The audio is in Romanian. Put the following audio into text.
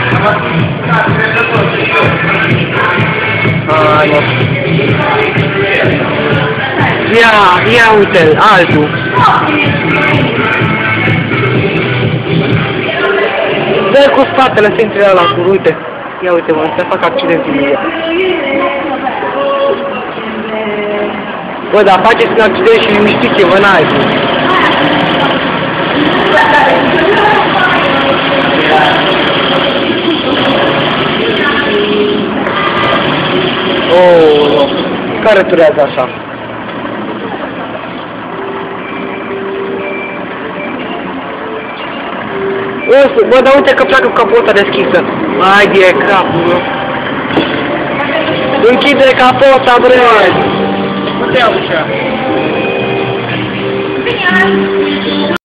Ia uite, altul. Dă cu spatele să intre ăla cu, uite. Ia uite mă, să fac accident imediat. Bă, dar faceți un accident și nu știu ce, vă n-ai. Oh, care turează așa? Bă, dar uite că pleacă cu capota deschisă. Hai de capul meu. Închide capota, bre! Nu te iau ușa.